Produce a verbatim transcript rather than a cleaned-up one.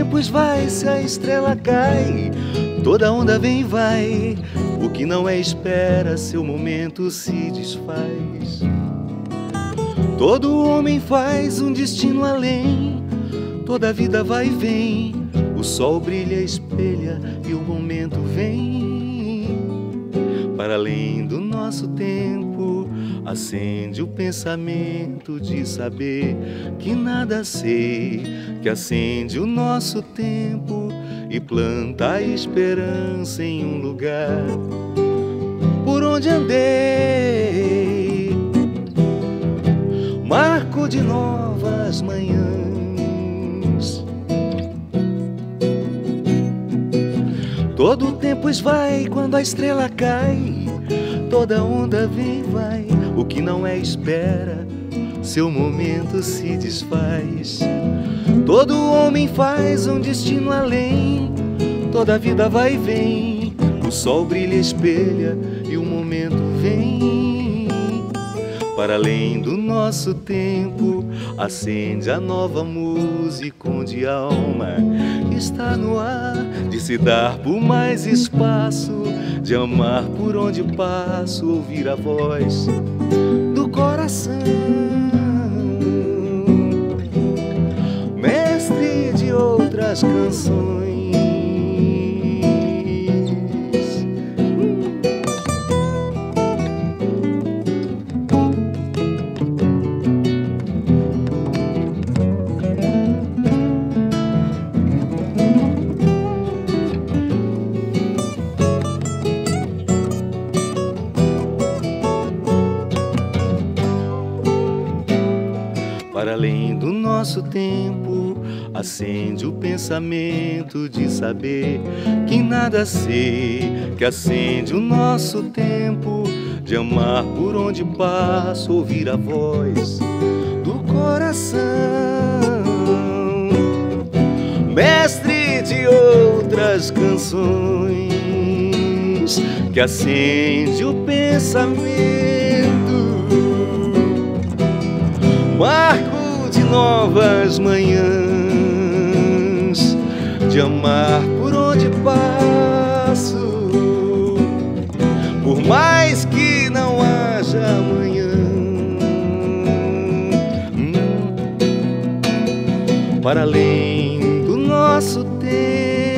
tempos vai, se a estrela cai, toda onda vem e vai. O que não é espera, seu momento se desfaz. Todo homem faz um destino além, toda vida vai e vem. O sol brilha, espelha e o momento vem. Para além do nosso tempo, acende o pensamento de saber que nada sei, que acende o nosso tempo e planta a esperança em um lugar por onde andei, marco de novas manhãs. Todo o tempo esvai quando a estrela cai, toda onda vem e vai. O que não é espera, seu momento se desfaz. Todo homem faz um destino além, toda vida vai e vem. O sol brilha, espelha e o momento vem. Para além do nosso tempo, acende a nova música onde a alma está no ar, de se dar por mais espaço, de amar por onde passo, ouvir a voz do coração, mestre de outras canções. Para além do nosso tempo, acende o pensamento de saber que nada sei, que acende o nosso tempo de amar por onde passo, ouvir a voz do coração, mestre de outras canções, que acende o pensamento, marco de novas manhãs, de amar por onde passo, por mais que não haja amanhã. Hum, para além do nosso tempo,